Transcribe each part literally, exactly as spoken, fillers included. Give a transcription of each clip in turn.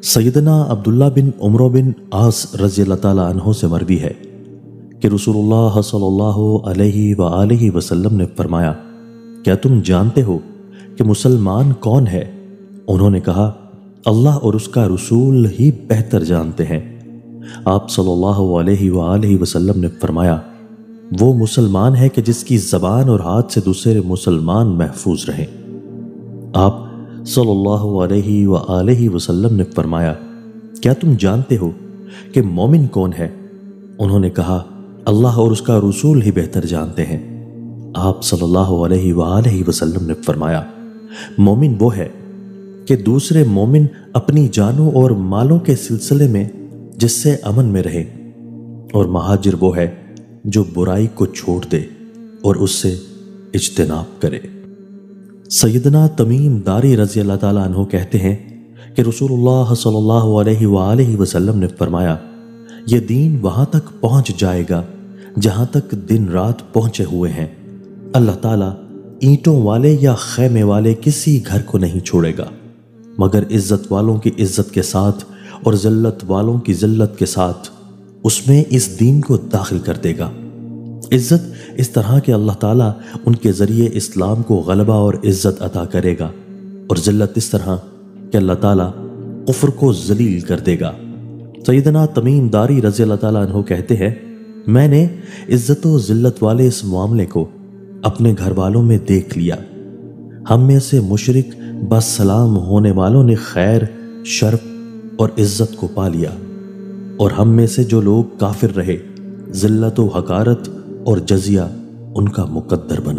سیدنا عبداللہ بن عمرو بن عاص رضی اللہ تعالیٰ عنہ سے مروی ہے کہ رسول اللہ صلی اللہ علیہ وآلہ وسلم نے فرمایا، کیا تم جانتے ہو کہ مسلمان کون ہے؟ انہوں نے کہا، اللہ اور اس کا رسول ہی بہتر جانتے ہیں۔ آپ صلی اللہ علیہ وآلہ وسلم نے فرمایا، وہ مسلمان ہے کہ جس کی زبان اور ہاتھ سے دوسرے مسلمان محفوظ رہیں۔ آپ صلی اللہ علیہ وآلہ وسلم نے فرمایا، کیا تم جانتے ہو کہ مومن کون ہے؟ انہوں نے کہا، اللہ اور اس کا رسول ہی بہتر جانتے ہیں۔ آپ صلی اللہ علیہ وآلہ وسلم نے فرمایا، مومن وہ ہے کہ دوسرے مومن اپنی جانوں اور مالوں کے سلسلے میں جس سے امن میں رہے، اور مہاجر وہ ہے جو برائی کو چھوڑ دے اور اس سے اجتناب کرے۔ سیدنا تمیم داری رضی اللہ تعالیٰ عنہ کہتے ہیں کہ رسول اللہ صلی اللہ علیہ وآلہ وسلم نے فرمایا، یہ دین وہاں تک پہنچ جائے گا جہاں تک دن رات پہنچے ہوئے ہیں۔ اللہ تعالیٰ اینٹوں والے یا خیمے والے کسی گھر کو نہیں چھوڑے گا مگر عزت والوں کی عزت کے ساتھ اور ذلت والوں کی ذلت کے ساتھ اس میں اس دین کو داخل کر دے گا۔ عزت اس طرح کہ اللہ تعالیٰ ان کے ذریعے اسلام کو غلبہ اور عزت عطا کرے گا، اور ذلت اس طرح کہ اللہ تعالیٰ کفر کو ذلیل کر دے گا۔ سیدنا تمیم داری رضی اللہ تعالیٰ عنہ کہتے ہیں، میں نے عزت و ذلت والے اس معاملے کو اپنے گھر والوں میں دیکھ لیا۔ ہم میں سے مشرک بس سلام ہونے والوں نے خیر، شرف اور عزت کو پا لیا، اور ہم میں سے جو لوگ کافر رہے، ذلت و حقارت اور جزیہ ان کا مقدر بنا۔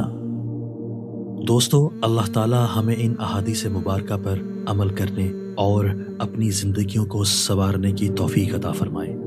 دوستو، اللہ تعالی ہمیں ان احادیث مبارکہ پر عمل کرنے اور اپنی زندگیوں کو سنوارنے کی توفیق عطا فرمائے۔